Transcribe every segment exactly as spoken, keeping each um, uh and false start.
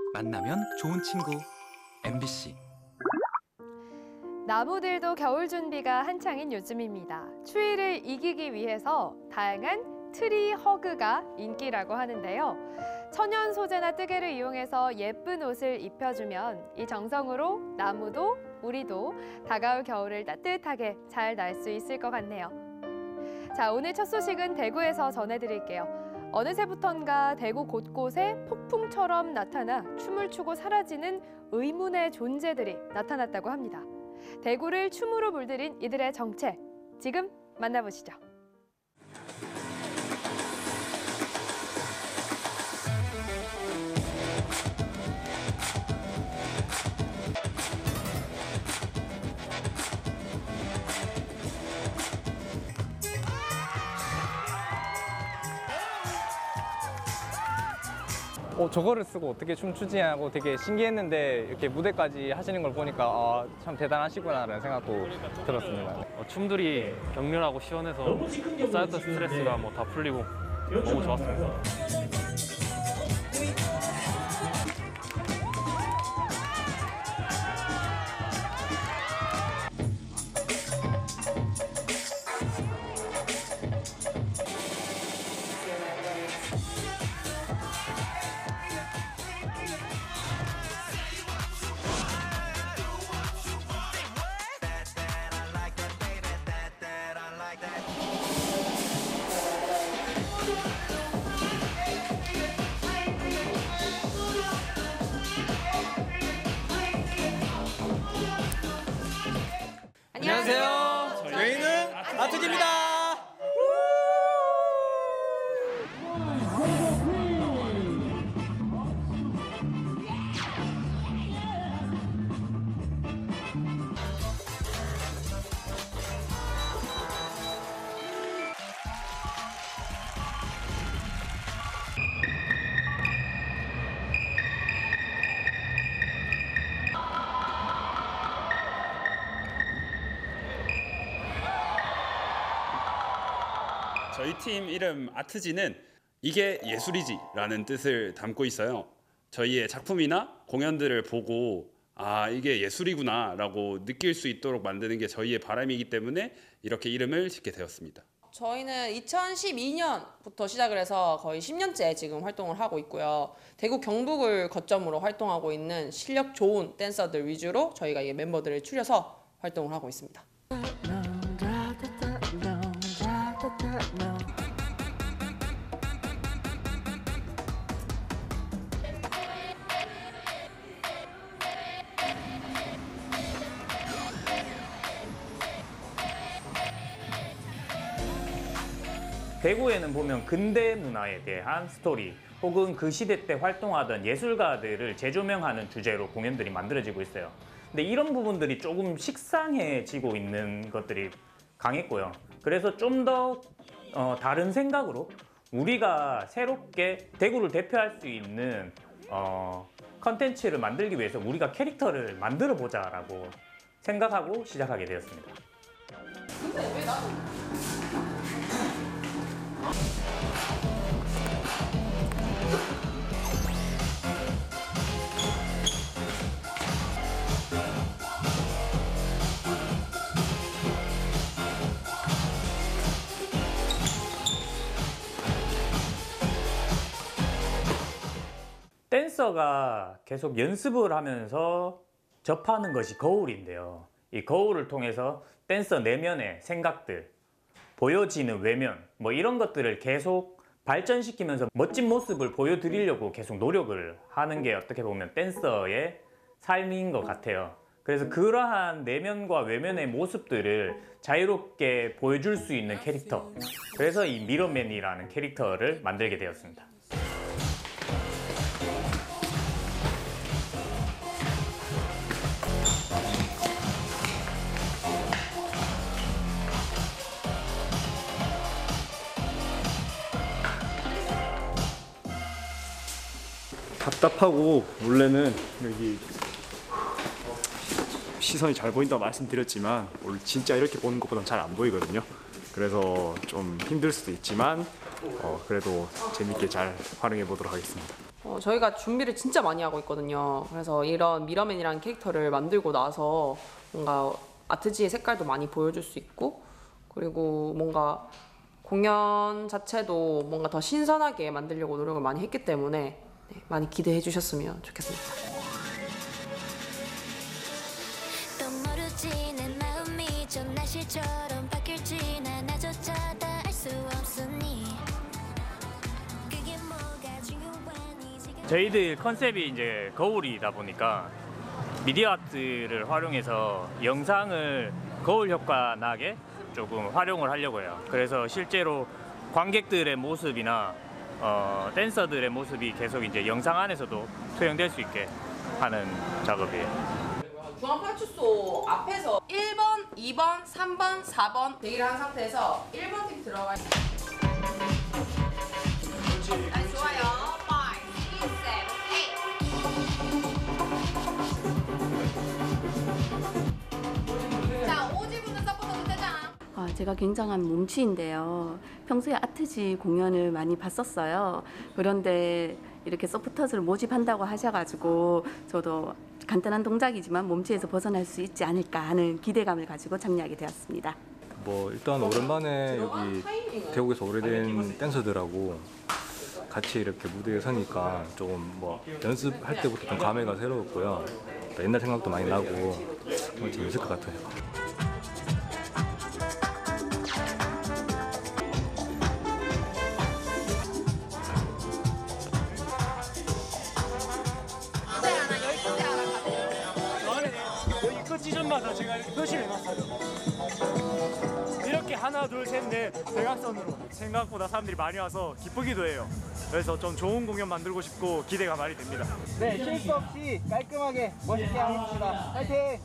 만나면 좋은 친구 엠비씨. 나무들도 겨울 준비가 한창인 요즘입니다. 추위를 이기기 위해서 다양한 트리 허그가 인기라고 하는데요. 천연 소재나 뜨개를 이용해서 예쁜 옷을 입혀주면 이 정성으로 나무도 우리도 다가올 겨울을 따뜻하게 잘 날 수 있을 것 같네요. 자, 오늘 첫 소식은 대구에서 전해드릴게요. 어느새부턴가 대구 곳곳에 폭풍처럼 나타나 춤을 추고 사라지는 의문의 존재들이 나타났다고 합니다. 대구를 춤으로 물들인 이들의 정체, 지금 만나보시죠. 어, 저거를 쓰고 어떻게 춤추지 하고 되게 신기했는데 이렇게 무대까지 하시는 걸 보니까 아, 참 대단하시구나라는 생각도 들었습니다. 어, 춤들이 격렬하고 시원해서 쌓였던 스트레스가 뭐 다 풀리고 너무 좋았습니다. 안녕하세요. 저희는 아트지입니다. 저희 팀 이름 아트지는 이게 예술이지라는 뜻을 담고 있어요. 저희의 작품이나 공연들을 보고 아, 이게 예술이구나라고 느낄 수 있도록 만드는 게 저희의 바람이기 때문에 이렇게 이름을 짓게 되었습니다. 저희는 이천십이 년부터 시작을 해서 거의 십 년째 지금 활동을 하고 있고요. 대구 경북을 거점으로 활동하고 있는 실력 좋은 댄서들 위주로 저희가 이 멤버들을 추려서 활동을 하고 있습니다. 대구에는 보면 근대 문화에 대한 스토리 혹은 그 시대 때 활동하던 예술가들을 재조명하는 주제로 공연들이 만들어지고 있어요. 근데 이런 부분들이 조금 식상해지고 있는 것들이 강했고요. 그래서 좀 더 어, 다른 생각으로 우리가 새롭게 대구를 대표할 수 있는 어, 컨텐츠를 만들기 위해서 우리가 캐릭터를 만들어 보자라고 생각하고 시작하게 되었습니다. 근데 왜 나는? 댄서가 계속 연습을 하면서 접하는 것이 거울인데요. 이 거울을 통해서 댄서 내면의 생각들, 보여지는 외면, 뭐 이런 것들을 계속 발전시키면서 멋진 모습을 보여드리려고 계속 노력을 하는 게 어떻게 보면 댄서의 삶인 것 같아요. 그래서 그러한 내면과 외면의 모습들을 자유롭게 보여줄 수 있는 캐릭터, 그래서 이 미러맨이라는 캐릭터를 만들게 되었습니다. 답답하고 원래는 여기 시선이 잘 보인다고 말씀드렸지만 원래 진짜 이렇게 보는 것보다는 잘 안 보이거든요. 그래서 좀 힘들 수도 있지만 어, 그래도 재밌게 잘 활용해 보도록 하겠습니다. 어, 저희가 준비를 진짜 많이 하고 있거든요. 그래서 이런 미러맨이라는 캐릭터를 만들고 나서 뭔가 아트지의 색깔도 많이 보여줄 수 있고, 그리고 뭔가 공연 자체도 뭔가 더 신선하게 만들려고 노력을 많이 했기 때문에 네, 많이 기대해 주셨으면 좋겠습니다. 또 모르지 내 마음이 좀 날씨처럼 바뀔지 나 나조차 다 알 수 없으니 그게 뭐가 중요하니 지금 저희들 컨셉이 이제 거울이다 보니까 미디어 아트를 활용해서 영상을 거울 효과 나게 조금 활용을 하려고 해요. 그래서 실제로 관객들의 모습이나 어, 댄서들의 모습이 계속 이제 영상 안에서도 투영될 수 있게 하는 작업이에요. 중앙파출소 앞에서 일 번, 이 번, 삼 번, 사 번 대기를 한 상태에서 일 번 팀 들어가. 아니, 좋아요. 오, 육, 칠, 팔. 자, 오지구는 서포터 대장. 아, 제가 굉장한 몸치인데요. 평소에 아트지 공연을 많이 봤었어요. 그런데 이렇게 서포터즈를 모집한다고 하셔가지고 저도 간단한 동작이지만 몸치에서 벗어날 수 있지 않을까 하는 기대감을 가지고 참여하게 되었습니다. 뭐 일단 오랜만에 여기 대구에서 오래된 댄서들하고 같이 이렇게 무대에 서니까 조금 뭐 연습할 때부터 좀 감회가 새로웠고요. 옛날 생각도 많이 나고 정말 재밌을 것 같아요. 지점마다 제가 이렇게 표시를 해놨어요. 이렇게 하나 둘 셋 넷 대각선으로 생각보다 사람들이 많이 와서 기쁘기도 해요. 그래서 좀 좋은 공연 만들고 싶고 기대가 많이 됩니다. 네, 실수 없이 깔끔하게 멋있게 합시다. 파이팅!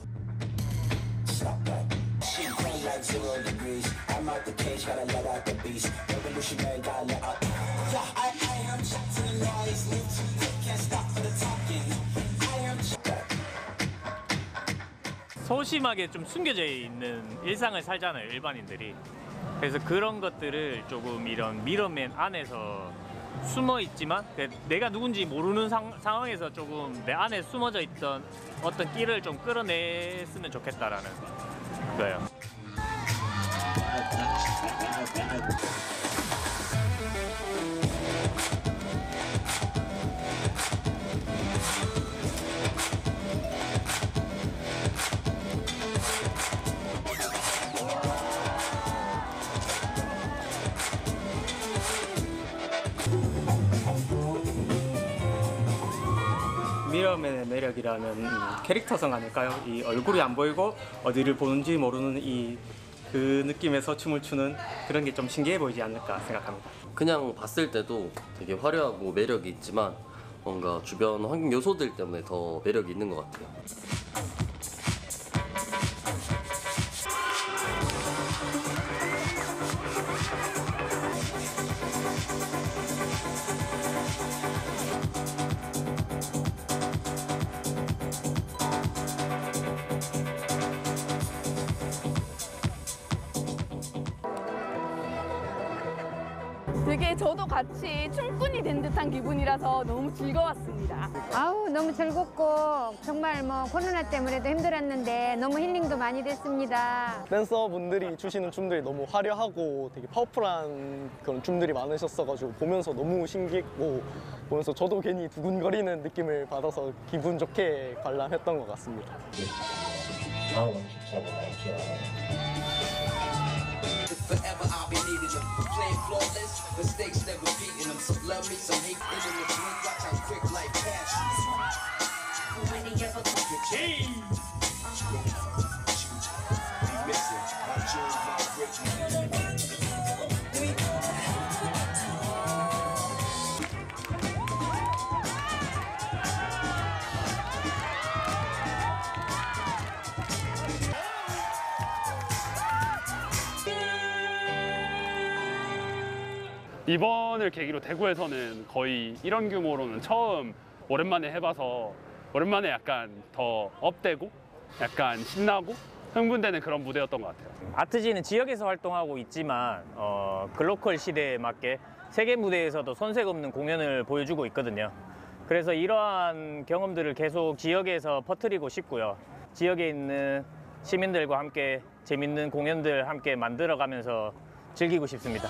소심하게 좀 숨겨져 있는 일상을 살잖아요, 일반인들이. 그래서 그런 것들을 조금 이런 미러맨 안에서 숨어 있지만 내가 누군지 모르는 상, 상황에서 조금 내 안에 숨어져 있던 어떤 끼를 좀 끌어냈으면 좋겠다라는 거예요. 미러맨의 매력이라면 캐릭터성 아닐까요? 이 얼굴이 안 보이고 어디를 보는지 모르는 이 그 느낌에서 춤을 추는 그런 게 좀 신기해 보이지 않을까 생각합니다. 그냥 봤을 때도 되게 화려하고 매력이 있지만 뭔가 주변 환경 요소들 때문에 더 매력이 있는 것 같아요. 되게 저도 같이 춤꾼이 된 듯한 기분이라서 너무 즐거웠습니다. 아우 너무 즐겁고 정말 뭐 코로나 때문에도 힘들었는데 너무 힐링도 많이 됐습니다. 댄서분들이 추시는 춤들이 너무 화려하고 되게 파워풀한 그런 춤들이 많으셨어가지고 보면서 너무 신기했고 보면서 저도 괜히 두근거리는 느낌을 받아서 기분 좋게 관람했던 것 같습니다. Forever I'll be needing them. Playing flawless, mistakes never beating them. Some love me, some hate them in the blink. Watch how quick life passes. When you ever come to change, be missing. My jewels, my riches. 이번을 계기로 대구에서는 거의 이런 규모로는 처음 오랜만에 해봐서 오랜만에 약간 더 업되고 약간 신나고 흥분되는 그런 무대였던 것 같아요. 아트지는 지역에서 활동하고 있지만 어, 글로컬 시대에 맞게 세계 무대에서도 손색 없는 공연을 보여주고 있거든요. 그래서 이러한 경험들을 계속 지역에서 퍼뜨리고 싶고요. 지역에 있는 시민들과 함께 재밌는 공연들 함께 만들어가면서 즐기고 싶습니다.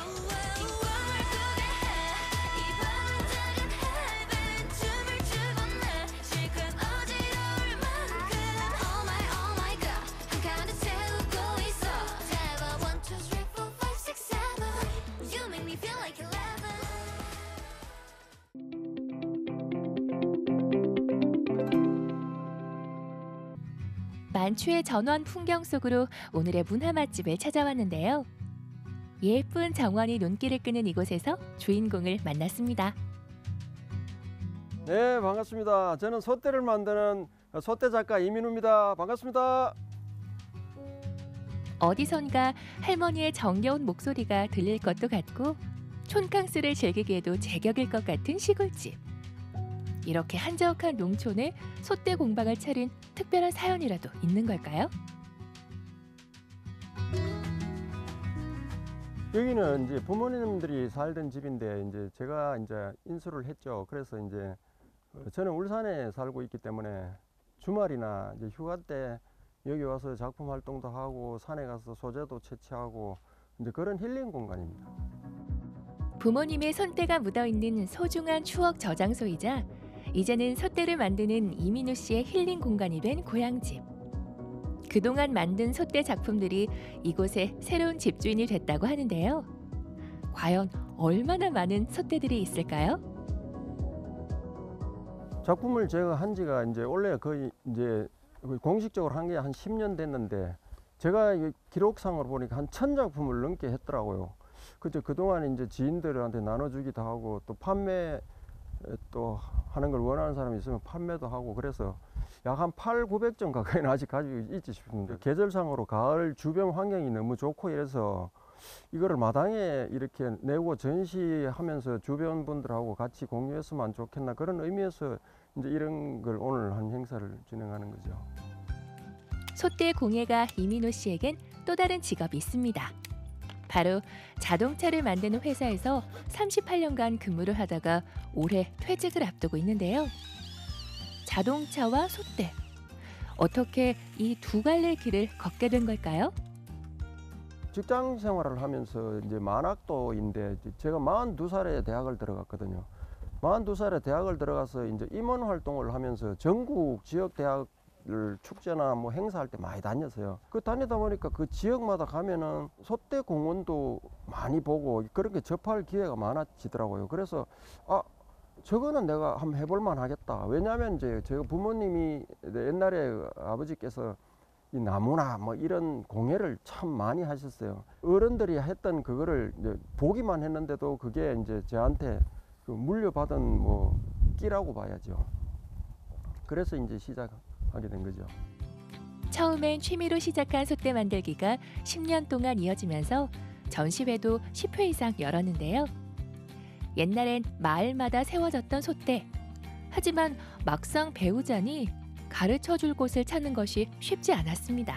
만추의 전원 풍경 속으로 오늘의 문화 맛집을 찾아왔는데요. 예쁜 정원이 눈길을 끄는 이곳에서 주인공을 만났습니다. 네, 반갑습니다. 저는 솥대를 만드는 솥대 작가 이민우입니다. 반갑습니다. 어디선가 할머니의 정겨운 목소리가 들릴 것도 같고 촌캉스를 즐기기에도 제격일 것 같은 시골집. 이렇게 한적한 농촌에 솥대 공방을 차린 특별한 사연이라도 있는 걸까요? 여기는 이제 부모님들이 살던 집인데 이제 제가 이제 인수를 했죠. 그래서 이제 저는 울산에 살고 있기 때문에 주말이나 이제 휴가 때 여기 와서 작품 활동도 하고 산에 가서 소재도 채취하고 이제 그런 힐링 공간입니다. 부모님의 손때가 묻어있는 소중한 추억 저장소이자 이제는 솥대를 만드는 이민우 씨의 힐링 공간이 된 고향집. 그동안 만든 솥대 작품들이 이곳에 새로운 집주인이 됐다고 하는데요. 과연 얼마나 많은 솥대들이 있을까요? 작품을 제가 한 지가 이제 원래 거의 이제 공식적으로 한 게 한 십 년 됐는데 제가 기록상으로 보니까 한 천 작품을 넘게 했더라고요. 그저 그동안 이제 지인들한테 나눠주기도 하고 또 판매 또 하는 걸 원하는 사람이 있으면 판매도 하고 그래서 약 한 팔, 구백 점 가까이는 아직 가지고 있지 싶습니다. 계절상으로 가을 주변 환경이 너무 좋고 이래서 이거를 마당에 이렇게 내고 전시하면서 주변 분들하고 같이 공유했으면 좋겠나 그런 의미에서 이제 이런 걸 오늘 한 행사를 진행하는 거죠. 솥대 공예가 이민우 씨에겐 또 다른 직업이 있습니다. 바로 자동차를 만드는 회사에서 삼십팔 년간 근무를 하다가 올해 퇴직을 앞두고 있는데요. 자동차와 솥대. 어떻게 이 두 갈래의 길을 걷게 된 걸까요? 직장 생활을 하면서 이제 만학도인데 제가 마흔두 살에 대학을 들어갔거든요. 마흔두 살에 대학을 들어가서 이제 임원 활동을 하면서 전국 지역 대학을 축제나 뭐 행사할 때 많이 다녔어요. 그 다니다 보니까 그 지역마다 가면은 솥대 공원도 많이 보고 그런 게 접할 기회가 많아지더라고요. 그래서 아 저거는 내가 한번 해볼만 하겠다. 왜냐하면 이제 제가 부모님이 옛날에 아버지께서 이 나무나 뭐 이런 공예를 참 많이 하셨어요. 어른들이 했던 그거를 이제 보기만 했는데도 그게 이제 저한테 그 물려받은 뭐 끼라고 봐야죠. 그래서 이제 시작하게 된 거죠. 처음엔 취미로 시작한 솥대 만들기가 십 년 동안 이어지면서 전시회도 십 회 이상 열었는데요. 옛날엔 마을마다 세워졌던 솥대. 하지만 막상 배우자니 가르쳐줄 곳을 찾는 것이 쉽지 않았습니다.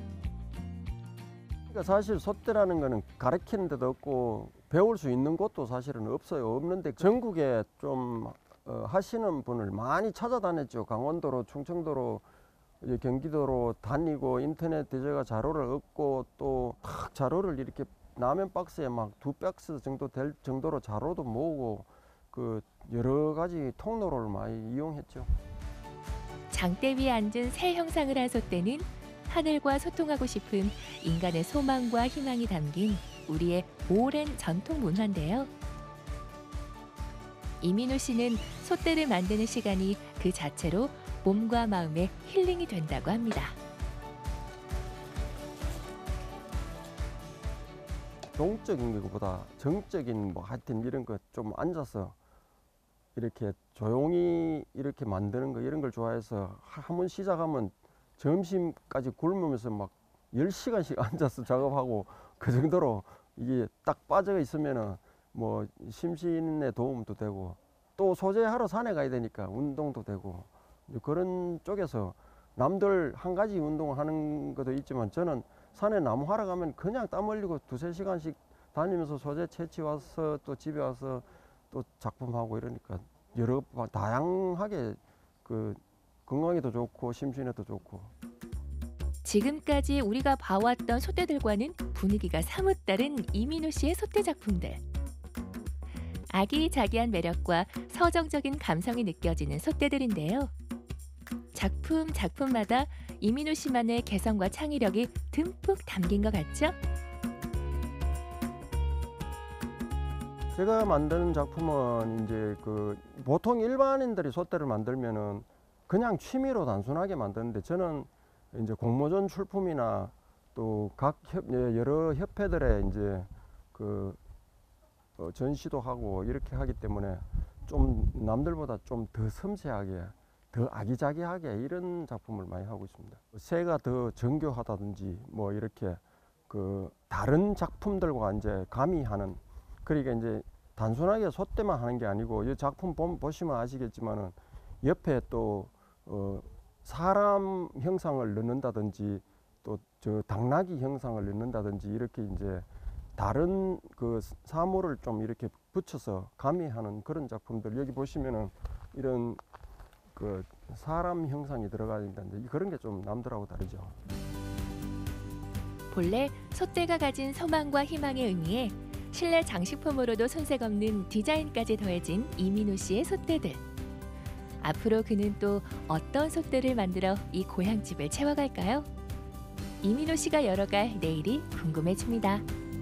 그러니까 사실 솥대라는 거는 가르치는 데도 없고 배울 수 있는 곳도 사실은 없어요. 없는데 전국에 좀 어, 하시는 분을 많이 찾아다녔죠. 강원도로, 충청도로, 이제 경기도로 다니고 인터넷 제가 자료를 얻고 또 탁 자료를 이렇게 라면 박스에 막 두 박스 정도 될 정도로 자료도 모으고 그 여러 가지 통로를 많이 이용했죠. 장대 위에 앉은 새 형상을 한 솥대는 하늘과 소통하고 싶은 인간의 소망과 희망이 담긴 우리의 오랜 전통 문화인데요. 이민우 씨는 솥대를 만드는 시간이 그 자체로 몸과 마음의 힐링이 된다고 합니다. 동적인 것보다 정적인 뭐 하여튼 이런 거 좀 앉아서 이렇게 조용히 이렇게 만드는 거 이런 걸 좋아해서 한 번 시작하면 점심까지 굶으면서 막 열 시간씩 앉아서 작업하고 그 정도로 이게 딱 빠져 있으면은 뭐 심신에 도움도 되고 또 소재하러 산에 가야 되니까 운동도 되고 그런 쪽에서 남들 한 가지 운동을 하는 것도 있지만 저는 산에 나무 하러 가면 그냥 땀 흘리고 두세 시간씩 다니면서 소재 채취 와서 또 집에 와서 또 작품하고 이러니까 여러 다양하게 그 건강에도 좋고 심신에도 좋고. 지금까지 우리가 봐왔던 솥대들과는 분위기가 사뭇 다른 이민호 씨의 솥대 작품들. 아기자기한 매력과 서정적인 감성이 느껴지는 솥대들인데요. 작품 작품마다 이민호 씨만의 개성과 창의력이 듬뿍 담긴 것 같죠? 제가 만드는 작품은 이제 그 보통 일반인들이 솥대를 만들면은 그냥 취미로 단순하게 만드는데 저는 이제 공모전 출품이나 또 각 여러 협회들의 이제 그 어 전시도 하고 이렇게 하기 때문에 좀 남들보다 좀 더 섬세하게, 더 아기자기하게 이런 작품을 많이 하고 있습니다. 새가 더 정교하다든지 뭐 이렇게 그 다른 작품들과 이제 가미하는, 그러니까 이제 단순하게 솥대만 하는 게 아니고 이 작품 보시면 아시겠지만은 옆에 또 어 사람 형상을 넣는다든지 또 저 당나귀 형상을 넣는다든지 이렇게 이제 다른 그 사물을 좀 이렇게 붙여서 가미하는 그런 작품들, 여기 보시면은 이런 그 사람 형상이 들어가 있는데 그런 게 좀 남들하고 다르죠. 본래 솥대가 가진 소망과 희망에 의미해 실내 장식품으로도 손색 없는 디자인까지 더해진 이민호 씨의 솥대들. 앞으로 그는 또 어떤 솥대를 만들어 이 고향집을 채워갈까요? 이민호 씨가 열어갈 내일이 궁금해집니다.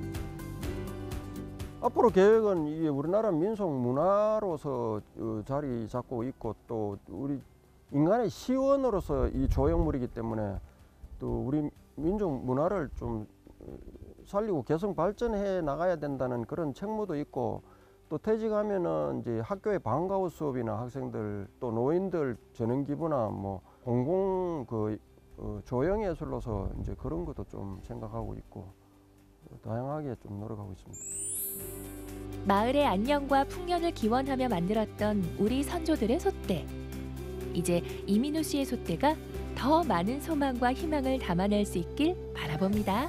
앞으로 계획은 이게 우리나라 민속 문화로서 자리 잡고 있고 또 우리 인간의 시원으로서 이 조형물이기 때문에 또 우리 민족 문화를 좀 살리고 개성 발전해 나가야 된다는 그런 책무도 있고, 또 퇴직하면은 이제 학교의 방과후 수업이나 학생들 또 노인들 전용 기부나 뭐 공공 그 어, 조형 예술로서 이제 그런 것도 좀 생각하고 있고 다양하게 좀 노력하고 있습니다. 마을의 안녕과 풍년을 기원하며 만들었던 우리 선조들의 솥대. 이제 이민호 씨의 솥대가 더 많은 소망과 희망을 담아낼 수 있길 바라봅니다.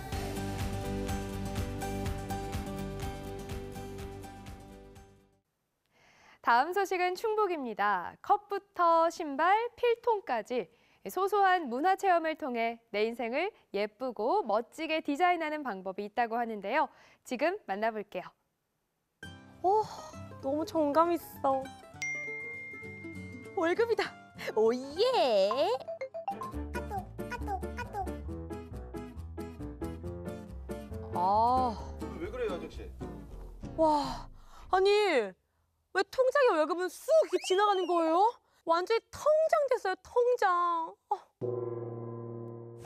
다음 소식은 충북입니다. 컵부터 신발, 필통까지 소소한 문화 체험을 통해 내 인생을 예쁘고 멋지게 디자인하는 방법이 있다고 하는데요. 지금 만나볼게요. 오, 너무 정감 있어. 월급이다. 오예. 아, 왜 그래요, 아저씨? 와, 아니 왜 통장에 월급은 쑥 이렇게 지나가는 거예요? 완전히 통장 됐어요, 통장. 어.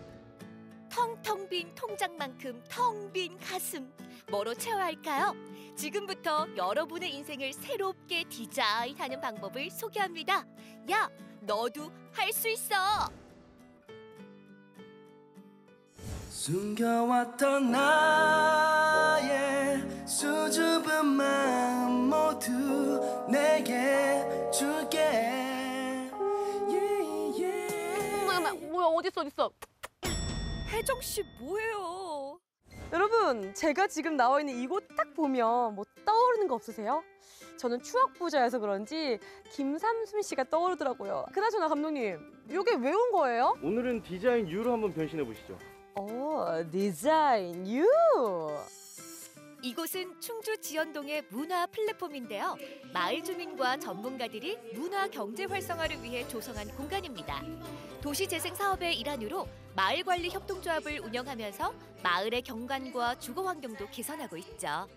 텅텅 빈 통장만큼 텅 빈 가슴. 뭐로 채워야 할까요? 지금부터 여러분의 인생을 새롭게 디자인하는 방법을 소개합니다. 야, 너도 할 수 있어. 숨겨왔던 나의 수줍은 마음 모두 내게 줄게. yeah, yeah. 뭐야, 뭐야, 어딨어, 어딨어? 혜정 씨 뭐예요? 여러분, 제가 지금 나와 있는 이곳 딱 보면 뭐 떠오르는 거 없으세요? 저는 추억 부자여서 그런지 김삼순 씨가 떠오르더라고요. 그나저나 감독님, 이게 왜 온 거예요? 오늘은 디자인 U로 한번 변신해 보시죠. 오, 디자인 U. 이곳은 충주 지연동의 문화 플랫폼인데요. 마을 주민과 전문가들이 문화 경제 활성화를 위해 조성한 공간입니다. 도시재생 사업의 일환으로 마을관리 협동조합을 운영하면서 마을의 경관과 주거 환경도 개선하고 있죠.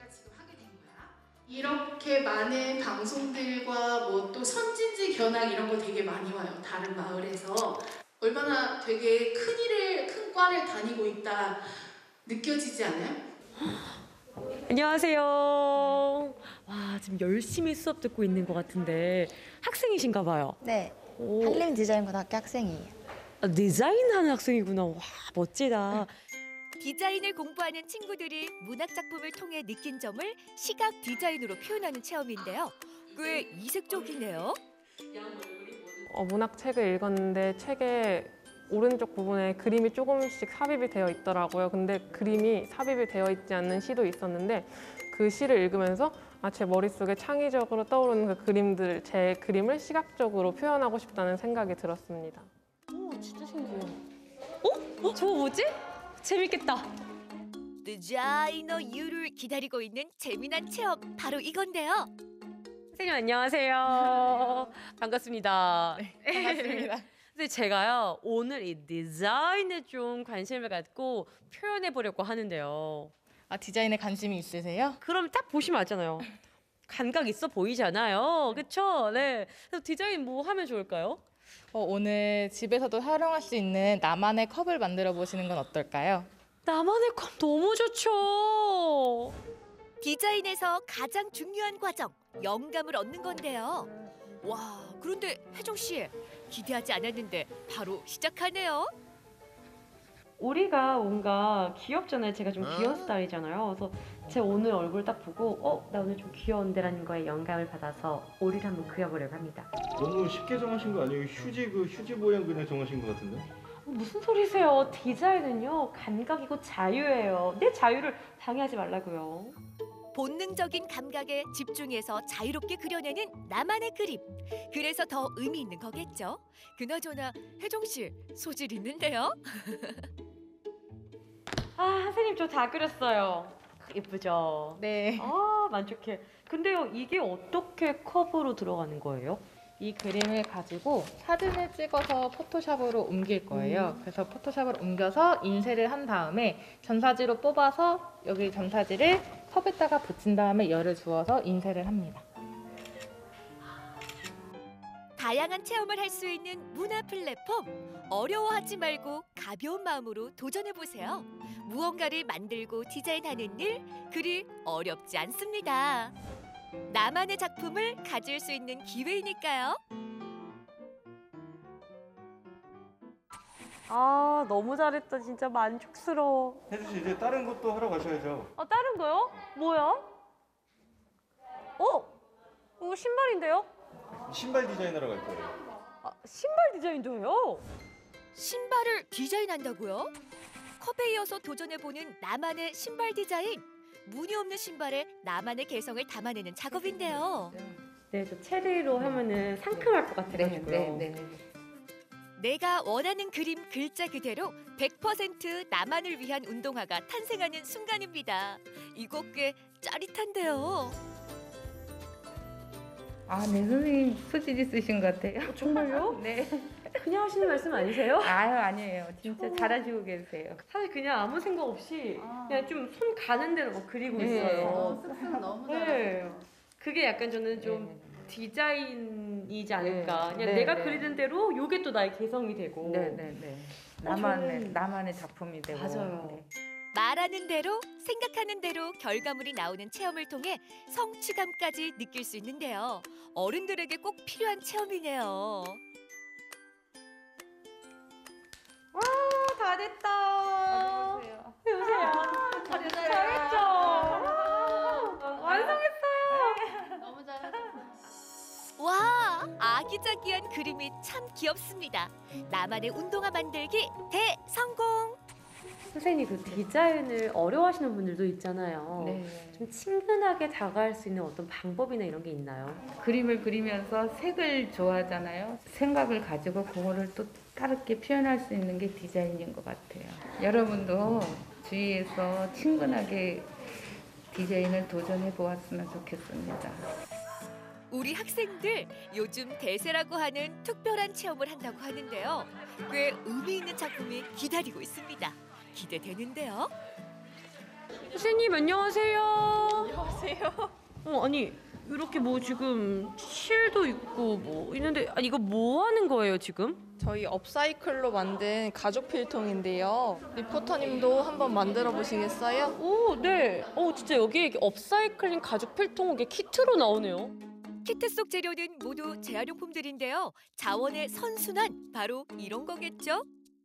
이렇게 많은 방송들과 뭐 또 선진지 견학 이런 거 되게 많이 와요. 다른 마을에서. 얼마나 되게 큰 일을, 큰 과를 다니고 있다 느껴지지 않아요? 안녕하세요. 와, 지금 열심히 수업 듣고 있는 것 같은데 학생이신가 봐요. 네, 오. 한림디자인고등학교 학생이에요. 아, 디자인하는 학생이구나. 와, 멋지다. 디자인을 공부하는 친구들이 문학작품을 통해 느낀 점을 시각 디자인으로 표현하는 체험인데요. 꽤 이색적이네요. 어, 문학책을 읽었는데 책의 오른쪽 부분에 그림이 조금씩 삽입이 되어 있더라고요. 근데 그림이 삽입이 되어 있지 않는 시도 있었는데 그 시를 읽으면서 아, 제 머릿속에 창의적으로 떠오르는 그 그림들, 제 그림을 시각적으로 표현하고 싶다는 생각이 들었습니다. 오, 진짜 신기해요. 어? 어? 저거 뭐지? 재밌겠다. 디자이너 유를 기다리고 있는 재미난 체험 바로 이건데요. 선생님 안녕하세요. 반갑습니다. 반갑습니다. 근데 제가요 오늘 이 디자인에 좀 관심을 갖고 표현해 보려고 하는데요. 아, 디자인에 관심이 있으세요? 그럼 딱 보시면 알잖아요. 감각 있어 보이잖아요. 그렇죠? 네. 그래서 디자인 뭐 하면 좋을까요? 어, 오늘 집에서도 활용할 수 있는 나만의 컵을 만들어 보시는 건 어떨까요? 나만의 컵 너무 좋죠. 디자인에서 가장 중요한 과정, 영감을 얻는 건데요. 와, 그런데 혜정 씨, 기대하지 않았는데 바로 시작하네요. 오리가 뭔가 귀엽잖아요. 제가 좀 귀여운 스타일이잖아요. 그래서 제 오늘 얼굴 딱 보고 어? 나 오늘 좀 귀여운데라는 거에 영감을 받아서 오리를 한번 그려보려고 합니다. 너무 쉽게 정하신 거 아니에요? 휴지 그 휴지 모양 그냥 정하신 것 같은데? 무슨 소리세요? 디자인은요 감각이고 자유예요. 내 자유를 방해하지 말라고요. 본능적인 감각에 집중해서 자유롭게 그려내는 나만의 그림. 그래서 더 의미 있는 거겠죠. 그나저나 혜정 씨 소질 있는데요. 아 선생님 저 다 그렸어요. 예쁘죠? 네. 아 만족해. 근데요 이게 어떻게 컵으로 들어가는 거예요? 이 그림을 가지고 사진을 찍어서 포토샵으로 옮길 거예요. 음. 그래서 포토샵을 옮겨서 인쇄를 한 다음에 전사지로 뽑아서 여기 전사지를 컵에다가 붙인 다음에 열을 주어서 인쇄를 합니다. 다양한 체험을 할 수 있는 문화 플랫폼. 어려워하지 말고 가벼운 마음으로 도전해보세요. 무언가를 만들고 디자인하는 일, 그리 어렵지 않습니다. 나만의 작품을 가질 수 있는 기회이니까요. 아 너무 잘했다. 진짜 만족스러워. 혜주 씨 이제 다른 것도 하러 가셔야죠. 어 다른 거요? 뭐야? 어? 이거 신발인데요? 신발 디자인하러 갈 거예요. 아, 신발 디자인도 해요? 신발을 디자인한다고요? 컵에 이어서 도전해보는 나만의 신발 디자인. 무늬 없는 신발에 나만의 개성을 담아내는 작업인데요. 네, 저 체리로 하면은 상큼할 것 같아가지고요. 네, 네, 네. 내가 원하는 그림 글자 그대로 백 퍼센트 나만을 위한 운동화가 탄생하는 순간입니다. 이거 꽤 짜릿한데요. 아, 네, 선생님 소질 있으신 것 같아요. 정말요? 네. 그냥 하시는 말씀 아니세요? 아유, 아니에요. 진짜 잘하시고 계세요. 사실 그냥 아무 생각 없이 그냥 좀 손 가는 대로 막 그리고 네. 있어요. 어, 습득 너무 네. 그게 약간 저는 좀 디자인이지 않을까. 네. 그냥 네, 내가 네. 그리는 대로 요게 또 나의 개성이 되고. 네, 네, 네. 어, 나만의 저는- 나만의 작품이 되고. 맞아요. 네. 말하는 대로 생각하는 대로 결과물이 나오는 체험을 통해 성취감까지 느낄 수 있는데요. 어른들에게 꼭 필요한 체험이네요. 와, 다 됐다. 보세요. 보세요. 잘했어요. 잘했죠? 와, 완성했어요. 너무 잘하셨어요. 와, 아기자기한 그림이 참 귀엽습니다. 나만의 운동화 만들기 대성공! 선생님 그 디자인을 어려워하시는 분들도 있잖아요. 네. 좀 친근하게 다가갈 수 있는 어떤 방법이나 이런 게 있나요? 그림을 그리면서 색을 좋아하잖아요. 생각을 가지고 그거를 또 다르게 표현할 수 있는 게 디자인인 것 같아요. 여러분도 주위에서 친근하게 디자인을 도전해 보았으면 좋겠습니다. 우리 학생들 요즘 대세라고 하는 특별한 체험을 한다고 하는데요. 꽤 의미 있는 작품이 기다리고 있습니다. 기대되는데요. 선생님 안녕하세요. 안녕하세요. 어 아니 이렇게 뭐 지금 실도 있고 뭐 있는데 아니 이거 뭐 하는 거예요 지금? 저희 업사이클로 만든 가죽 필통인데요. 리포터님도 한번 만들어 보시겠어요? 오 네. 어 진짜 여기 이게 업사이클링 가죽 필통 이게 키트로 나오네요. 키트 속 재료는 모두 재활용품들인데요. 자원의 선순환, 바로 이런 거겠죠?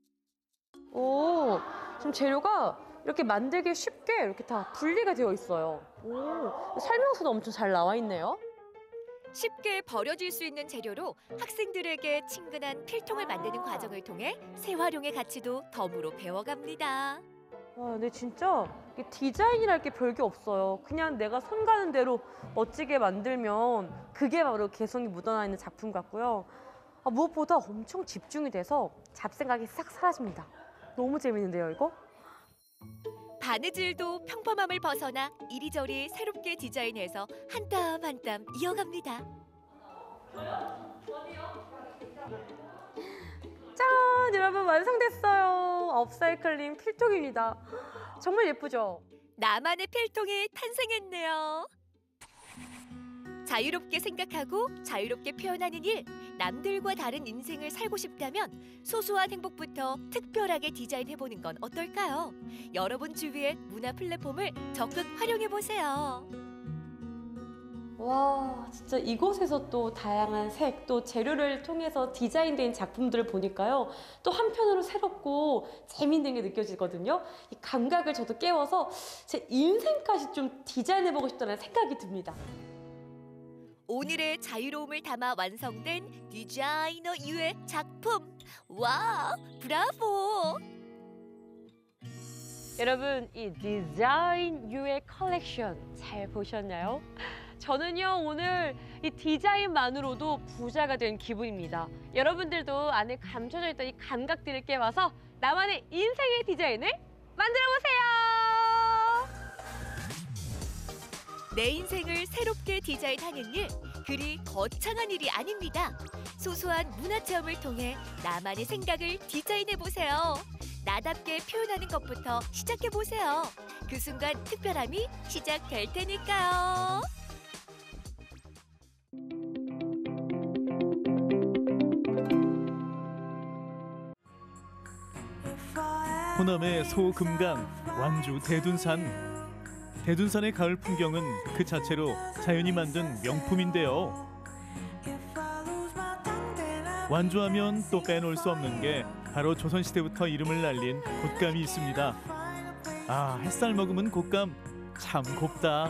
오 지금 재료가 이렇게 만들기 쉽게 이렇게 다 분리가 되어 있어요. 오 설명서도 엄청 잘 나와 있네요. 쉽게 버려질 수 있는 재료로 학생들에게 친근한 필통을 만드는 과정을 통해 재활용의 가치도 덤으로 배워갑니다. 와, 근데 진짜 이게 디자인이랄 게 별게 없어요. 그냥 내가 손 가는 대로 멋지게 만들면 그게 바로 개성이 묻어나 있는 작품 같고요. 아, 무엇보다 엄청 집중이 돼서 잡생각이 싹 사라집니다. 너무 재밌는데요, 이거? 바느질도 평범함을 벗어나 이리저리 새롭게 디자인해서 한 땀 한 땀 이어갑니다. 짠! 여러분 완성됐어요. 업사이클링 필통입니다. 정말 예쁘죠? 나만의 필통이 탄생했네요. 자유롭게 생각하고 자유롭게 표현하는 일, 남들과 다른 인생을 살고 싶다면 소소한 행복부터 특별하게 디자인해보는 건 어떨까요? 여러분 주위의 문화 플랫폼을 적극 활용해보세요. 와, 진짜 이곳에서 또 다양한 색, 또 재료를 통해서 디자인된 작품들을 보니까요. 또 한편으로 새롭고 재미있는 게 느껴지거든요. 이 감각을 저도 깨워서 제 인생까지 좀 디자인해보고 싶다는 생각이 듭니다. 오늘의 자유로움을 담아 완성된 디자이너 유의 작품. 와, 브라보! 여러분, 이 디자인 유의 컬렉션 잘 보셨나요? 저는요, 오늘 이 디자인만으로도 부자가 된 기분입니다. 여러분들도 안에 감춰져 있던 이 감각들을 깨워서 나만의 인생의 디자인을 만들어보세요! 내 인생을 새롭게 디자인하는 일, 그리 거창한 일이 아닙니다. 소소한 문화체험을 통해 나만의 생각을 디자인해보세요. 나답게 표현하는 것부터 시작해보세요. 그 순간 특별함이 시작될 테니까요. 호남의 소금강, 완주 대둔산. 대둔산의 가을 풍경은 그 자체로 자연이 만든 명품인데요. 완주하면 또 빼놓을 수 없는 게 바로 조선시대부터 이름을 날린 곶감이 있습니다. 아, 햇살 머금은 곶감 참 곱다.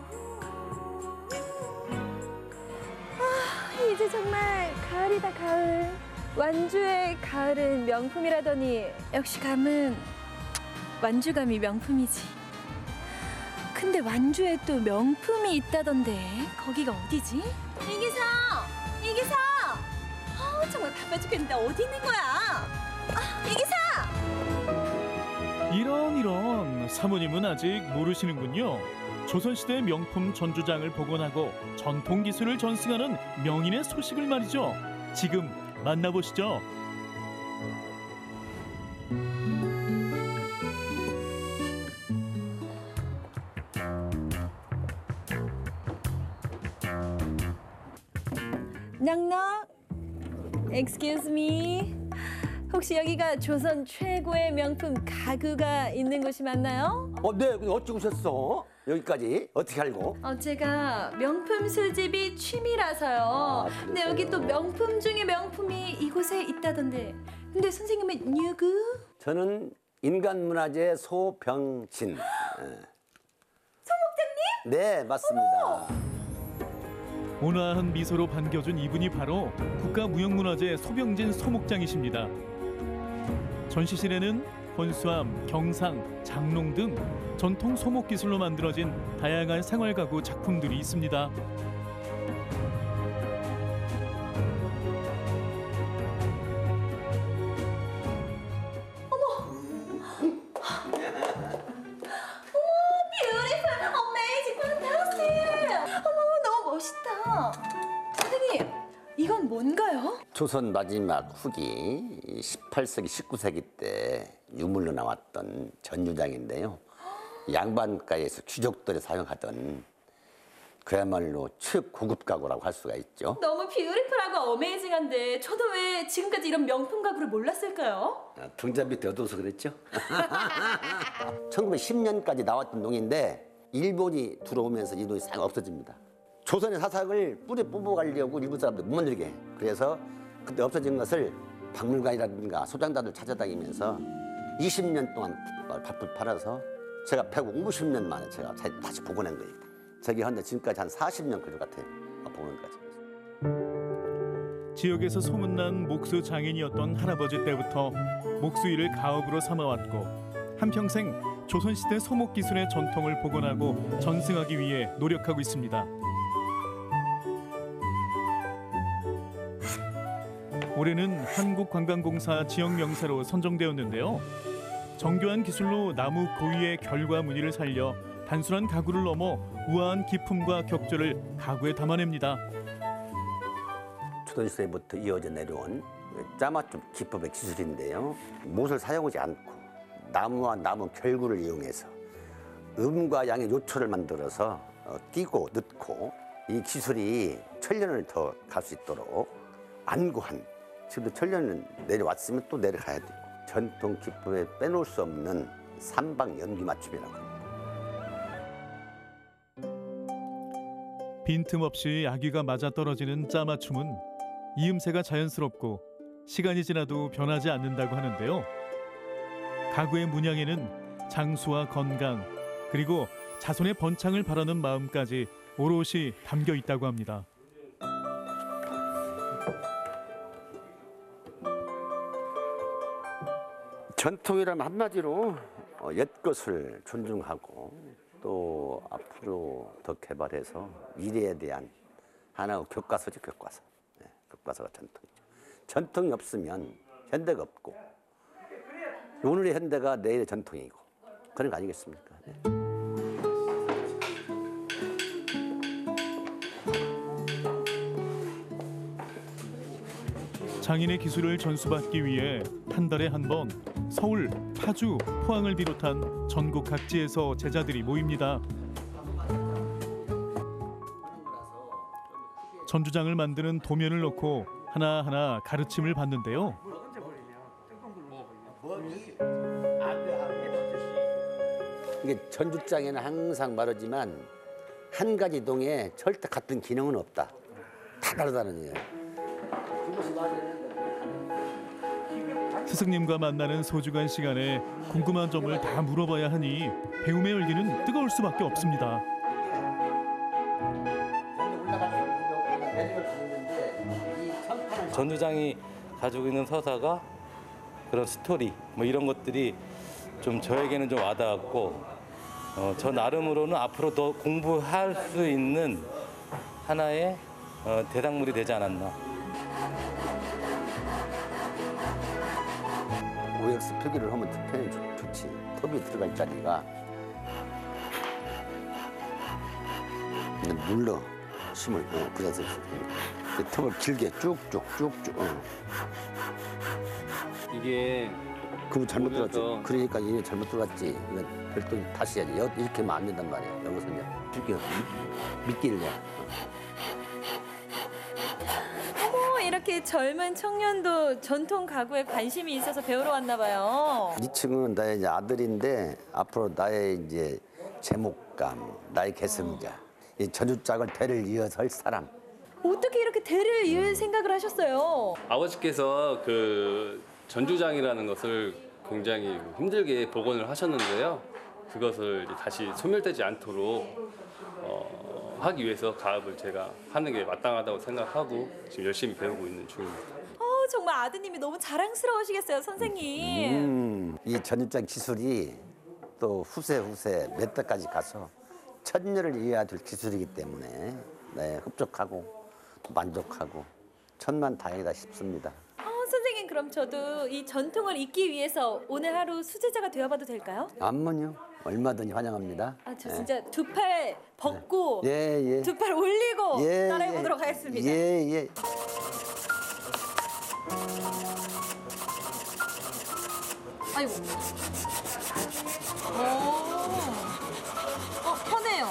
아, 이제 정말 가을이다, 가을. 완주의 가을은 명품이라더니 역시 감은 완주감이 명품이지. 근데 완주에 또 명품이 있다던데 거기가 어디지? 이기사! 이기사! 아, 정말 바빠 죽겠는데 어디 있는 거야? 아, 이기사! 이런 이런 사모님은 아직 모르시는군요. 조선시대 명품 전주장을 복원하고 전통 기술을 전승하는 명인의 소식을 말이죠. 지금 만나보시죠. 넉넉. Excuse me. 혹시 여기가 조선 최고의 명품 가구가 있는 곳이 맞나요? 어, 네. 어찌 오셨어? 여기까지 어떻게 알고? 어, 제가 명품 수집이 취미라서요. 아, 근데 여기 또 명품 중에 명품이 이곳에 있다던데. 근데 선생님은 누구? 저는 인간문화재 소병진. 소목장님? 네, 맞습니다. 온화한 미소로 반겨준 이분이 바로 국가무형문화재 소병진 소목장이십니다. 전시실에는 혼수암, 경상, 장롱 등 전통 소목 기술로 만들어진 다양한 생활가구 작품들이 있습니다. 이건 뭔가요? 조선 마지막 후기 십팔 세기, 십구 세기 때 유물로 나왔던 전주장인데요. 양반가에서 귀족들이 사용하던 그야말로 최고급 가구라고 할 수가 있죠. 너무 뷰티풀하고 어메이징한데 저도 왜 지금까지 이런 명품 가구를 몰랐을까요? 등잔 밑에 어두워서 그랬죠. 천구백십 년까지 나왔던 농인데 일본이 들어오면서 이 농이 싹 없어집니다. 조선의 사상을 뿌리 뽑아가려고 일본 사람들 못 만들게 해. 그래서 그때 없어진 것을 박물관이라든가 소장단을 찾아다니면서 이십 년 동안 바쁘 팔아서 제가 백오십 년 만에 제가 다시 복원한 거예요. 저기 현재 지금까지 한 사십 년 걸릴 것 같아요. 복원까지. 지역에서 소문난 목수 장인이었던 할아버지 때부터 목수일을 가업으로 삼아왔고 한평생 조선시대 소목 기술의 전통을 복원하고 전승하기 위해 노력하고 있습니다. 올해는 한국관광공사 지역명사로 선정되었는데요. 정교한 기술로 나무 고유의 결과 무늬를 살려 단순한 가구를 넘어 우아한 기품과 격조를 가구에 담아냅니다. 조선시대부터 이어져 내려온 짜맞춤 기법의 기술인데요. 못을 사용하지 않고 나무와 나무 결구를 이용해서 음과 양의 요초를 만들어서 띄고 넣고 이 기술이 천년을 더 갈 수 있도록 안고한, 지금도 천년을 내려왔으면 또 내려가야 되고 전통 기법에 빼놓을 수 없는 삼방 연기 맞춤이라고 합니다. 빈틈없이 아귀가 맞아떨어지는 짜맞춤은 이음새가 자연스럽고 시간이 지나도 변하지 않는다고 하는데요. 가구의 문양에는 장수와 건강, 그리고 자손의 번창을 바라는 마음까지 오롯이 담겨 있다고 합니다. 전통이라면 한마디로 옛것을 존중하고 또 앞으로 더 개발해서 미래에 대한 하나의 교과서죠, 교과서. 네, 교과서가 전통이죠. 전통이 없으면 현대가 없고 오늘의 현대가 내일의 전통이고 그런 거 아니겠습니까? 네. 장인의 기술을 전수받기 위해 한 달에 한 번 서울, 파주, 포항을 비롯한 전국 각지에서 제자들이 모입니다. 전주장을 만드는 도면을 놓고 하나하나 가르침을 받는데요. 이게 전주장에는 항상 말하지만 한 가지 동에 절대 같은 기능은 없다. 다 다르다는 얘기예요. 스승님과 만나는 소중한 시간에 궁금한 점을 다 물어봐야 하니 배움의 열기는 뜨거울 수밖에 없습니다. 전주장이 가지고 있는 서사가 그런 스토리 뭐 이런 것들이 좀 저에게는 좀 와닿았고 어, 저 나름으로는 앞으로 더 공부할 수 있는 하나의 어, 대상물이 되지 않았나. 오엑스 표기를 하면 표현이 좋지. 톱이 들어갈 자리가 눌러 힘을 어, 그래서 그 톱을 길게 쭉쭉 쭉쭉. 어. 이게 그거 잘못 들었지. 그러니까 이게 잘못 들어갔지. 이거 별도 다시 해야지. 이렇게 하면 안 된단 말이야. 여기서 이제 줄게 미끼를 내. 이렇게 젊은 청년도 전통 가구에 관심이 있어서 배우러 왔나 봐요. 이 친구는 나의 이제 아들인데 앞으로 나의 이제 제목감, 나의 계승자, 이 전주장을 대를 이어서 할 사람. 어떻게 이렇게 대를 이을 생각을 하셨어요? 아버지께서 그 전주장이라는 것을 굉장히 힘들게 복원을 하셨는데요. 그것을 다시 소멸되지 않도록 어, 하기 위해서 가업을 제가 하는 게 마땅하다고 생각하고 지금 열심히 배우고 있는 중입니다. 어, 정말 아드님이 너무 자랑스러우시겠어요, 선생님. 음, 이 전주장 기술이 또 후세 후세 몇 대까지 가서 천년을 이어야 될 기술이기 때문에 네, 흡족하고 만족하고 천만다행이다 싶습니다. 어, 선생님 그럼 저도 이 전통을 잇기 위해서 오늘 하루 수제자가 되어봐도 될까요? 암만요. 얼마든지 환영합니다. 아, 저 진짜 두 팔 벗고 예, 예. 두 팔 올리고 예, 따라해보도록 예. 하겠습니다. 예, 예. 아이고. 오. 어, 편해요.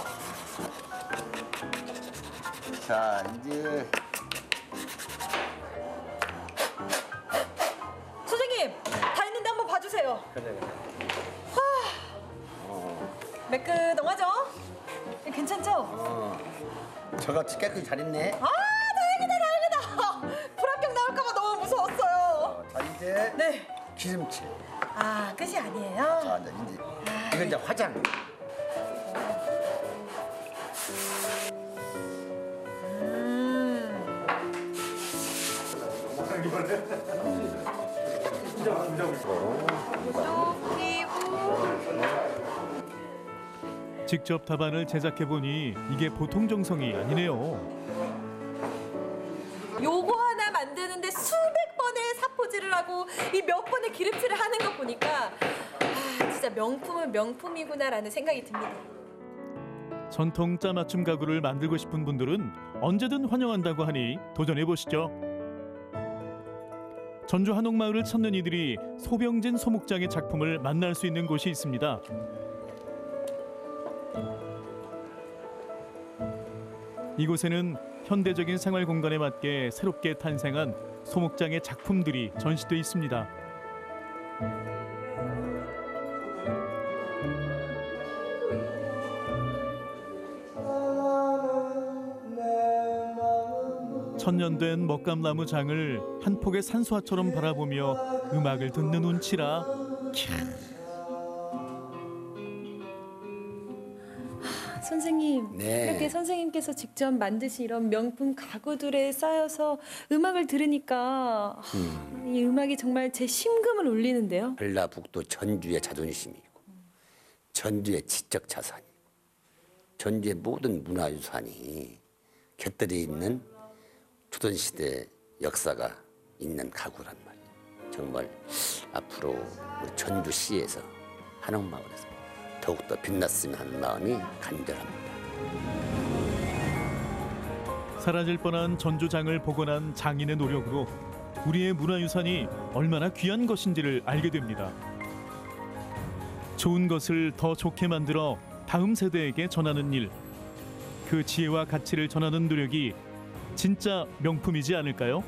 자, 이제 선생님, 다 했는데 한번 봐주세요. 그래. 매끈하죠? 괜찮죠? 어. 저같이 깨끗이 잘 했네. 아, 다행이다, 다행이다. 불합격 나올까봐 너무 무서웠어요. 자, 이제 네. 기름칠. 아, 끝이 아니에요? 자, 이제 이제 이건 이제 화장. 쭉 뿌리고 직접 답안을 제작해 보니 이게 보통 정성이 아니네요. 요거 하나 만드는데 수백 번의 사포질을 하고 이 몇 번의 기름칠을 하는 거 보니까 아, 진짜 명품은 명품이구나라는 생각이 듭니다. 전통 짜맞춤 가구를 만들고 싶은 분들은 언제든 환영한다고 하니 도전해 보시죠. 전주 한옥마을을 찾는 이들이 소병진 소목장의 작품을 만날 수 있는 곳이 있습니다. 이곳에는 현대적인 생활 공간에 맞게 새롭게 탄생한 소목장의 작품들이 전시돼 있습니다. 천년된 먹감나무 장을 한 폭의 산수화처럼 바라보며 음악을 듣는 운치라 캬. 선생님, 네. 이렇게 선생님께서 직접 만드신 이런 명품 가구들에 쌓여서 음악을 들으니까 음. 이 음악이 정말 제 심금을 울리는데요. 전라북도 전주의 자존심이고 전주의 지적 자산이고 전주의 모든 문화유산이 곁들여 있는 조선시대 역사가 있는 가구란 말이에요. 정말 앞으로 우리 전주시에서 한옥마을에서 더욱더 빛났으면 하는 마음이 간절합니다. 사라질 뻔한 전주장을 복원한 장인의 노력으로 우리의 문화유산이 얼마나 귀한 것인지를 알게 됩니다. 좋은 것을 더 좋게 만들어 다음 세대에게 전하는 일, 그 지혜와 가치를 전하는 노력이 진짜 명품이지 않을까요?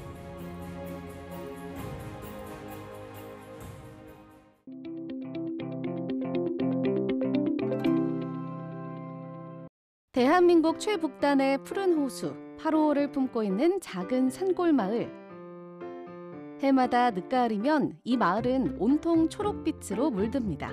대한민국 최북단의 푸른 호수 파로호를 품고 있는 작은 산골 마을. 해마다 늦가을이면 이 마을은 온통 초록빛으로 물듭니다.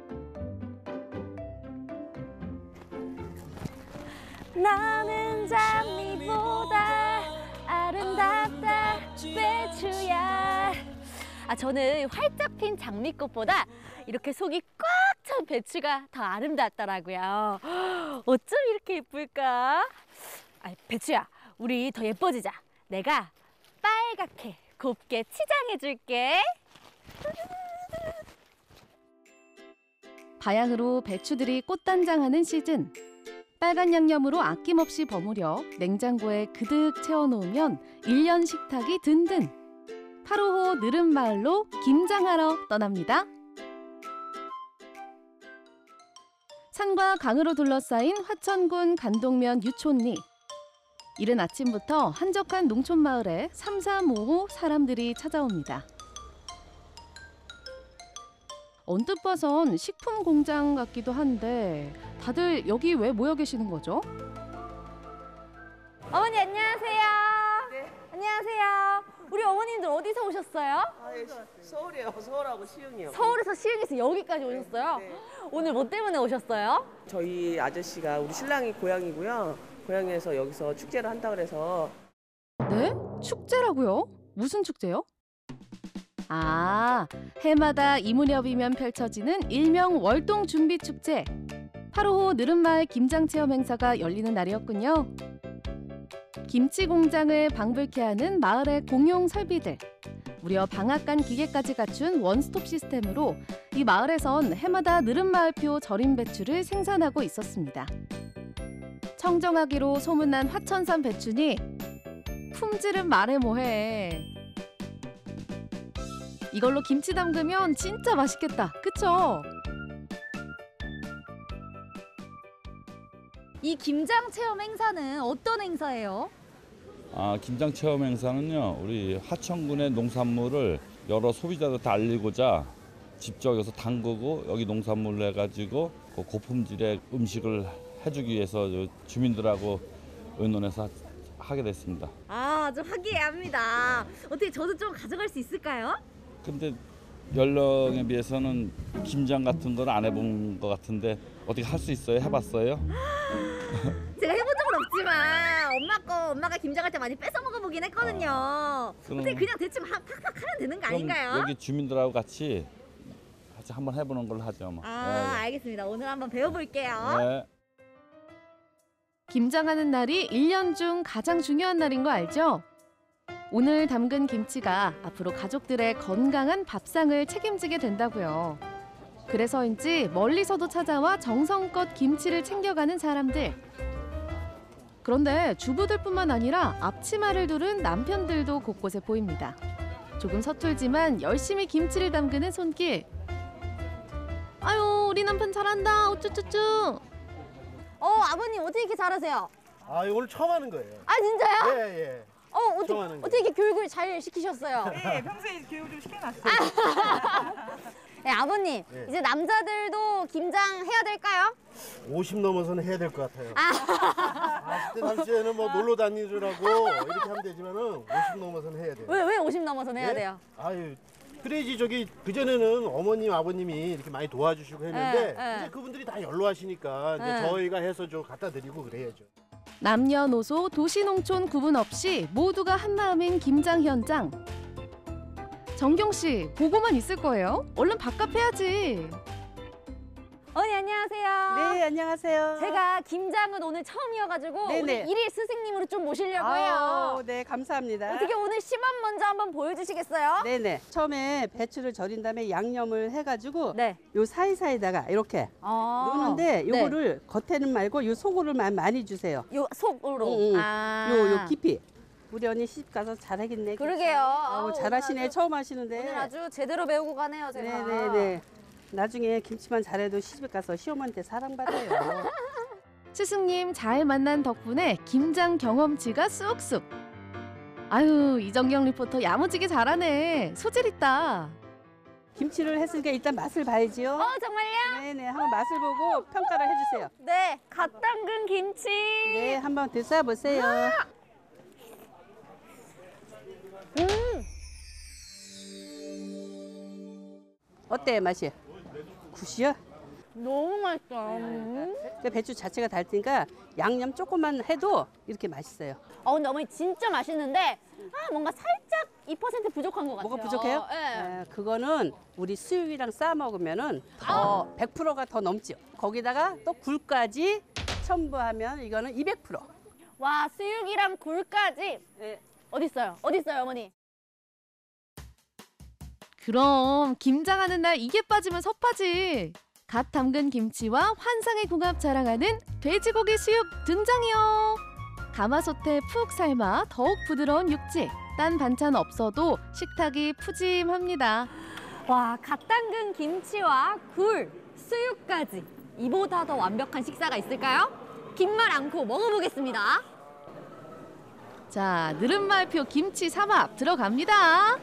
나는 장미보다 아름답다 배추야. 아, 저는 활짝 핀 장미꽃보다 이렇게 속이 꽉 찬 배추가 더 아름답더라고요. 어쩜 이렇게 예쁠까? 아, 배추야, 우리 더 예뻐지자. 내가 빨갛게 곱게 치장해줄게. 바야흐로 배추들이 꽃단장하는 시즌. 빨간 양념으로 아낌없이 버무려 냉장고에 그득 채워놓으면 일 년 식탁이 든든. 파로호 느릅마을로 김장하러 떠납니다. 산과 강으로 둘러싸인 화천군 간동면 유촌리. 이른 아침부터 한적한 농촌마을에 삼삼오오 사람들이 찾아옵니다. 언뜻 봐선 식품 공장 같기도 한데 다들 여기 왜 모여 계시는 거죠? 어머니 안녕하세요. 네. 안녕하세요. 우리 어머님들 어디서 오셨어요? 아, 예, 서울이요. 서울하고 시흥이요. 서울에서 시흥에서 여기까지 오셨어요? 네. 오늘 뭐 때문에 오셨어요? 저희 아저씨가 우리 신랑이 고향이고요. 고향에서 여기서 축제를 한다 그래서. 네? 축제라고요? 무슨 축제요? 아, 해마다 이 무렵이면 펼쳐지는 일명 월동 준비 축제. 파로호 느릅마을 김장체험 행사가 열리는 날이었군요. 김치 공장을 방불케 하는 마을의 공용 설비들. 무려 방앗간 기계까지 갖춘 원스톱 시스템으로 이 마을에선 해마다 느릅마을표 절임 배추를 생산하고 있었습니다. 청정하기로 소문난 화천산 배추니 품질은 말해 뭐해. 이걸로 김치 담그면 진짜 맛있겠다. 그쵸? 이 김장 체험 행사는 어떤 행사예요? 아, 김장 체험 행사는요, 우리 화천군의 농산물을 여러 소비자들한테 알리고자 직접 여기서 담그고 여기 농산물을 해가지고 그 고품질의 음식을 해주기 위해서 주민들하고 의논해서 하게 됐습니다. 아, 좀 화기애애합니다. 어떻게 저도 좀 가져갈 수 있을까요? 근데 연령에 비해서는 김장 같은 건 안 해본 것 같은데 어떻게 할 수 있어요? 해봤어요? 제가 해본 적은 없지만 엄마 거 엄마가 김장할 때 많이 뺏어 먹어보긴 했거든요. 아, 그럼- 어떻게 그냥 대충 하- 팍팍 하면 되는 거 그럼 아닌가요? 여기 주민들하고 같이 같이 한번 해보는 걸로 하죠. 뭐. 아, 알겠습니다. 오늘 한번 배워볼게요. 네. 네. 김장하는 날이 일 년 중 가장 중요한 날인 거 알죠? 오늘 담근 김치가 앞으로 가족들의 건강한 밥상을 책임지게 된다고요. 그래서인지 멀리서도 찾아와 정성껏 김치를 챙겨가는 사람들. 그런데 주부들뿐만 아니라 앞치마를 두른 남편들도 곳곳에 보입니다. 조금 서툴지만 열심히 김치를 담그는 손길. 아유, 우리 남편 잘한다. 우쭈쭈쭈. 어, 아버님 어떻게 이렇게 잘하세요? 아, 오늘 처음 하는 거예요. 아, 진짜요? 예, 예. 어, 어떻게, 어떻게 이렇게 교육을 잘 시키셨어요? 네, 평소에 교육 좀 시켜놨어요. 네, 아버님, 네. 이제 남자들도 김장 해야 될까요? 오십 넘어서는 해야 될 것 같아요. 아, 그때 당시에는 뭐 놀러 다니느라고 이렇게 하면 되지만은 오십 넘어서는 해야 돼요. 왜, 왜 오십 넘어서는 해야 예? 돼요? 아유, 그래야지 저기 그전에는 어머님, 아버님이 이렇게 많이 도와주시고 했는데 네, 네. 이제 그분들이 다 연로하시니까 이제 네. 저희가 해서 좀 갖다 드리고 그래야죠. 남녀노소 도시농촌 구분 없이 모두가 한마음인 김장 현장. 정경 씨, 보고만 있을 거예요? 얼른 밥값 해야지. 언니 안녕하세요. 네, 안녕하세요. 제가 김장은 오늘 처음이어가지고 네네. 오늘 일일 스승님으로 좀 모시려고 아우, 해요. 네, 감사합니다. 어떻게 오늘 시범 먼저 한번 보여주시겠어요? 네네. 처음에 배추를 절인 다음에 양념을 해가지고 네. 요 사이사이다가 이렇게 아. 넣는데 네. 요거를 겉에는 말고 요 속으로만 많이 주세요. 요 속으로. 응, 응. 아. 요, 요 깊이. 우리 언니 시집 가서 잘하겠네. 그러게요. 아우, 아우, 잘하시네. 오늘 아주- 처음 하시는데. 오늘 아주 제대로 배우고 가네요, 제가. 네네네. 나중에 김치만 잘해도 시집 가서 시어머니한테 사랑받아요. 스승님 잘 만난 덕분에 김장 경험치가 쑥쑥. 아유, 이정경 리포터 야무지게 잘하네. 소질 있다. 김치를 했으니까 일단 맛을 봐야지요. 어, 정말요? 네네. 한번 맛을 보고 평가를 해주세요. 네, 갓 담근 김치. 네, 한번 드셔보세요. 음, 어때요, 맛이? 굿이요? 너무 맛있어. 음. 그 배추 자체가 달 테니까 양념 조금만 해도 이렇게 맛있어요. 어, 근데 어머니 진짜 맛있는데 아, 뭔가 살짝 이 퍼센트 부족한 것 같아요. 뭐가 부족해요? 네. 아, 그거는 우리 수육이랑 싸 먹으면은 더 백 퍼센트가 더 넘죠. 거기다가 또 굴까지 첨부하면 이거는 이백 퍼센트. 와, 수육이랑 굴까지. 네. 어디 있어요? 어디 있어요, 어머니? 그럼 김장하는 날 이게 빠지면 섭하지. 갓 담근 김치와 환상의 궁합 자랑하는 돼지고기 수육 등장이요. 가마솥에 푹 삶아 더욱 부드러운 육질. 딴 반찬 없어도 식탁이 푸짐합니다. 와, 갓 담근 김치와 굴, 수육까지. 이보다 더 완벽한 식사가 있을까요? 긴 말 않고 먹어보겠습니다. 자, 느릅말표 김치 삼합 들어갑니다.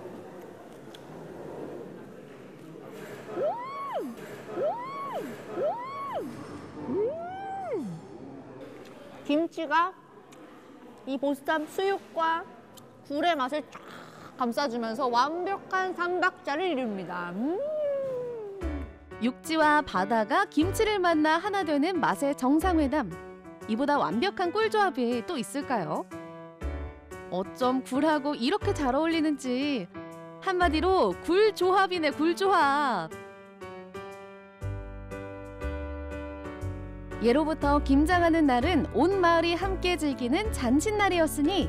김치가 이 보쌈 수육과 굴의 맛을 쫙 감싸주면서 완벽한 삼박자를 이룹니다. 음. 육지와 바다가 김치를 만나 하나 되는 맛의 정상회담. 이보다 완벽한 꿀조합이 또 있을까요? 어쩜 굴하고 이렇게 잘 어울리는지. 한마디로 굴조합이네, 굴조합. 예로부터 김장하는 날은 온 마을이 함께 즐기는 잔칫날이었으니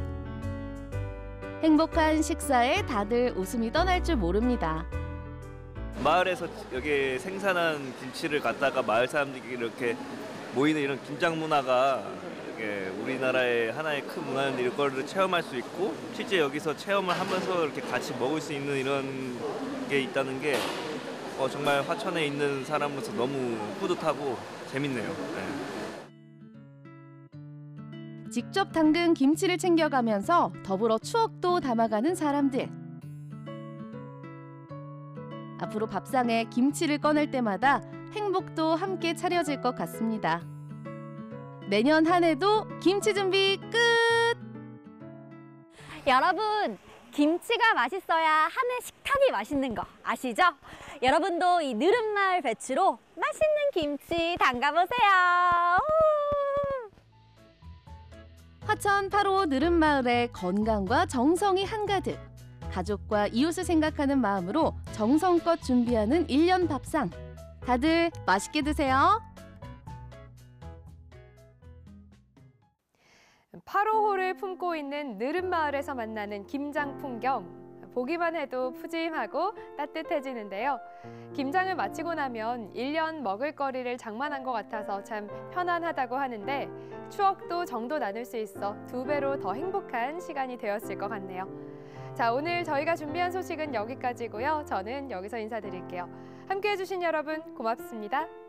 행복한 식사에 다들 웃음이 떠날 줄 모릅니다. 마을에서 여기 생산한 김치를 갖다가 마을 사람들이 이렇게 모이는 이런 김장 문화가 이게 우리나라의 하나의 큰 문화인데 이런 거를 체험할 수 있고 실제 여기서 체험을 하면서 이렇게 같이 먹을 수 있는 이런 게 있다는 게 어, 정말 화천에 있는 사람으로서 너무 뿌듯하고 재밌네요. 네. 직접 담근 김치를 챙겨가면서 더불어 추억도 담아가는 사람들. 앞으로 밥상에 김치를 꺼낼 때마다 행복도 함께 차려질 것 같습니다. 내년 한 해도 김치 준비 끝! 여러분, 김치가 맛있어야 한 해 식탁이 맛있는 거 아시죠? 여러분도 이 느릅마을 배추로 맛있는 김치 담가보세요. 화천 팔 호 느릅마을의 건강과 정성이 한가득. 가족과 이웃을 생각하는 마음으로 정성껏 준비하는 일 년 밥상. 다들 맛있게 드세요. 화로호를 품고 있는 느릅마을에서 만나는 김장 풍경. 보기만 해도 푸짐하고 따뜻해지는데요. 김장을 마치고 나면 일 년 먹을거리를 장만한 것 같아서 참 편안하다고 하는데 추억도 정도 나눌 수 있어 두 배로 더 행복한 시간이 되었을 것 같네요. 자, 오늘 저희가 준비한 소식은 여기까지고요. 저는 여기서 인사드릴게요. 함께해 주신 여러분 고맙습니다.